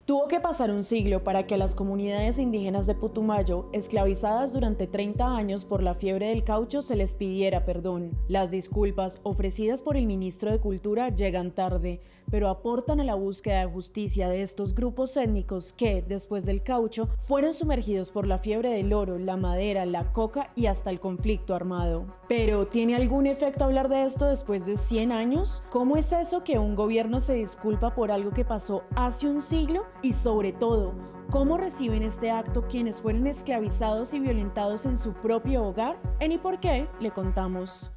Tuvo que pasar un siglo para que a las comunidades indígenas de Putumayo, esclavizadas durante 30 años por la fiebre del caucho, se les pidiera perdón. Las disculpas ofrecidas por el ministro de Cultura llegan tarde, pero aportan a la búsqueda de justicia de estos grupos étnicos que, después del caucho, fueron sumergidos por la fiebre del oro, la madera, la coca y hasta el conflicto armado. Pero, ¿tiene algún efecto hablar de esto después de 100 años? ¿Cómo es eso que un gobierno se disculpa por algo que pasó hace un siglo? Y sobre todo, ¿cómo reciben este acto quienes fueron esclavizados y violentados en su propio hogar? En ¿Y por qué? Le contamos.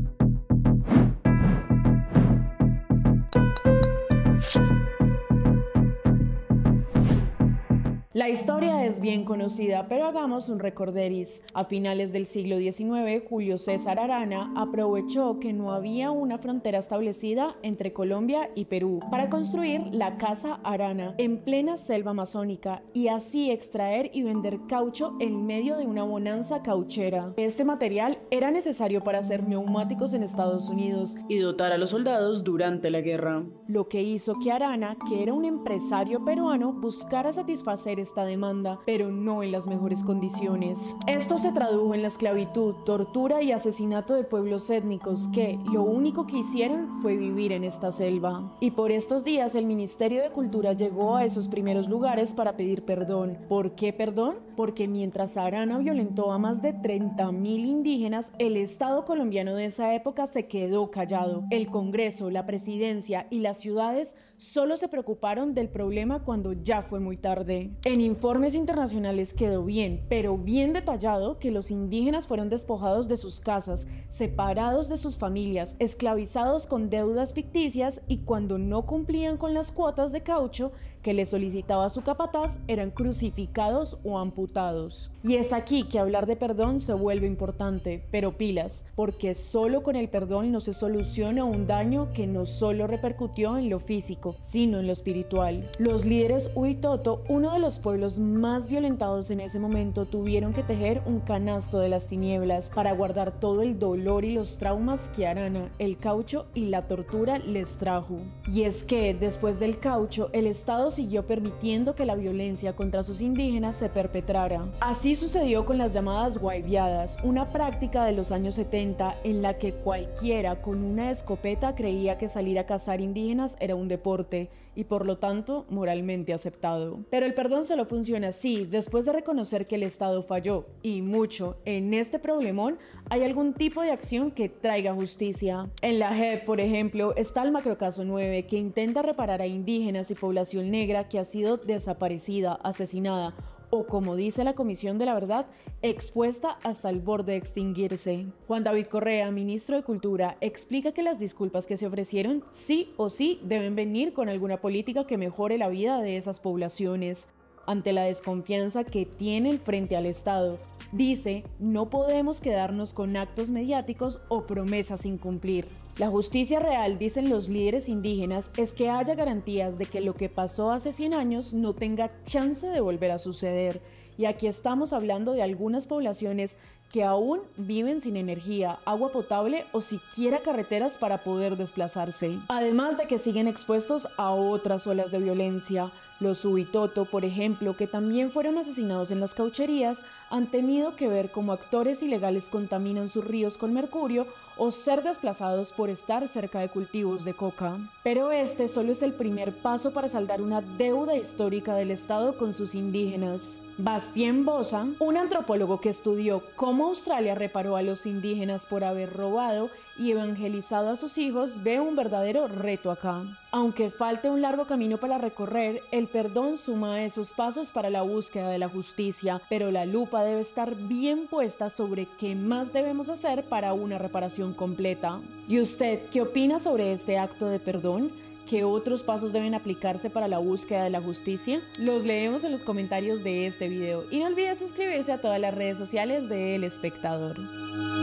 La historia es bien conocida, pero hagamos un recorderis. A finales del siglo XIX, Julio César Arana aprovechó que no había una frontera establecida entre Colombia y Perú para construir la Casa Arana en plena selva amazónica y así extraer y vender caucho en medio de una bonanza cauchera. Este material era necesario para hacer neumáticos en Estados Unidos y dotar a los soldados durante la guerra, lo que hizo que Arana, que era un empresario peruano, buscara satisfacer esta demanda, pero no en las mejores condiciones. Esto se tradujo en la esclavitud, tortura y asesinato de pueblos étnicos que lo único que hicieron fue vivir en esta selva. Y por estos días el Ministerio de Cultura llegó a esos primeros lugares para pedir perdón. ¿Por qué perdón? Porque mientras Arana violentó a más de 30.000 indígenas, el Estado colombiano de esa época se quedó callado. El Congreso, la Presidencia y las ciudades solo se preocuparon del problema cuando ya fue muy tarde. En informes internacionales quedó bien, pero bien detallado, que los indígenas fueron despojados de sus casas, separados de sus familias, esclavizados con deudas ficticias y cuando no cumplían con las cuotas de caucho que les solicitaba su capataz, eran crucificados o amputados. Y es aquí que hablar de perdón se vuelve importante, pero pilas, porque solo con el perdón no se soluciona un daño que no solo repercutió en lo físico, sino en lo espiritual. Los líderes Huitoto, uno de los pueblos más violentados en ese momento, tuvieron que tejer un canasto de las tinieblas para guardar todo el dolor y los traumas que Arana, el caucho y la tortura les trajo. Y es que, después del caucho, el Estado siguió permitiendo que la violencia contra sus indígenas se perpetrara. Así sucedió con las llamadas guaybiadas, una práctica de los años 70 en la que cualquiera con una escopeta creía que salir a cazar indígenas era un deporte y por lo tanto moralmente aceptado. Pero el perdón solo funciona así, después de reconocer que el Estado falló, y mucho. En este problemón hay algún tipo de acción que traiga justicia. En la JEP, por ejemplo, está el macrocaso 9, que intenta reparar a indígenas y población negra que ha sido desaparecida, asesinada, o como dice la Comisión de la Verdad, expuesta hasta el borde de extinguirse. Juan David Correa, ministro de Cultura, explica que las disculpas que se ofrecieron sí o sí deben venir con alguna política que mejore la vida de esas poblaciones. Ante la desconfianza que tienen frente al Estado, dice, no podemos quedarnos con actos mediáticos o promesas sin cumplir. La justicia real, dicen los líderes indígenas, es que haya garantías de que lo que pasó hace 100 años no tenga chance de volver a suceder. Y aquí estamos hablando de algunas poblaciones que aún viven sin energía, agua potable o siquiera carreteras para poder desplazarse. Además de que siguen expuestos a otras olas de violencia. Los Huitoto, por ejemplo, que también fueron asesinados en las caucherías, han tenido que ver cómo actores ilegales contaminan sus ríos con mercurio o ser desplazados por estar cerca de cultivos de coca. Pero este solo es el primer paso para saldar una deuda histórica del Estado con sus indígenas. Bastien Bosa, un antropólogo que estudió cómo Australia reparó a los indígenas por haber robado y evangelizado a sus hijos, ve un verdadero reto acá. Aunque falte un largo camino para recorrer, el perdón suma a esos pasos para la búsqueda de la justicia, pero la lupa debe estar bien puesta sobre qué más debemos hacer para una reparación completa. ¿Y usted qué opina sobre este acto de perdón? ¿Qué otros pasos deben aplicarse para la búsqueda de la justicia? Los leemos en los comentarios de este video y no olvide suscribirse a todas las redes sociales de El Espectador.